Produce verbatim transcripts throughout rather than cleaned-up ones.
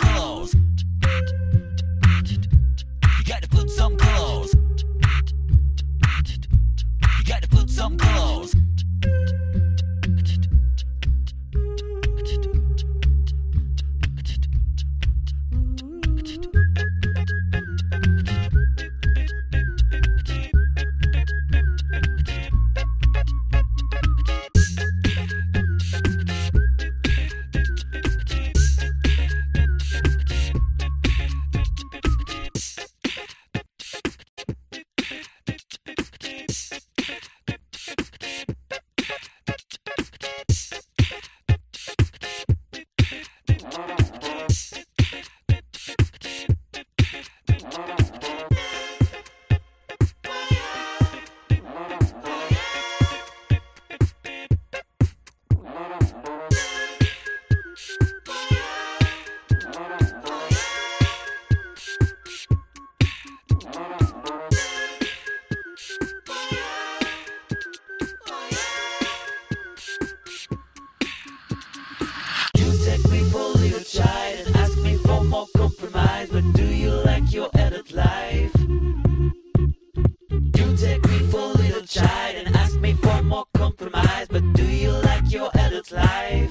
clothes. You gotta put some clothes. You gotta put some clothes. Take me for a little child and ask me for more compromise, but do you like your adult life? You take me for a little child and ask me for more compromise, but do you like your adult life?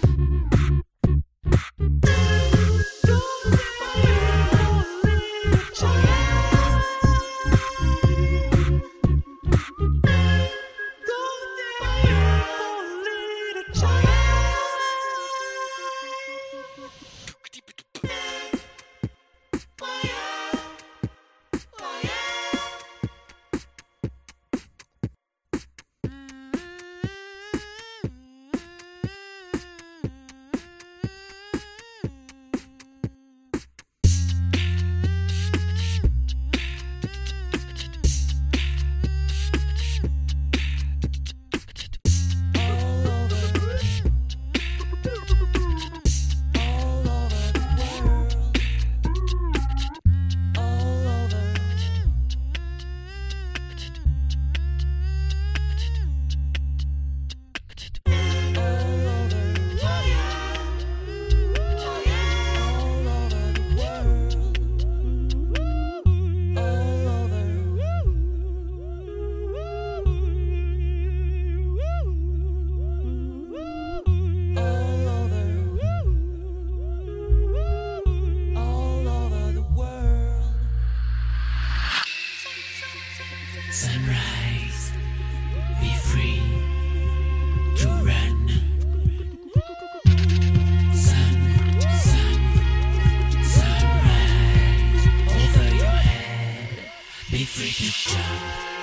Sunrise, be free to run. Sun, sun, sunrise over your head. Be free to jump.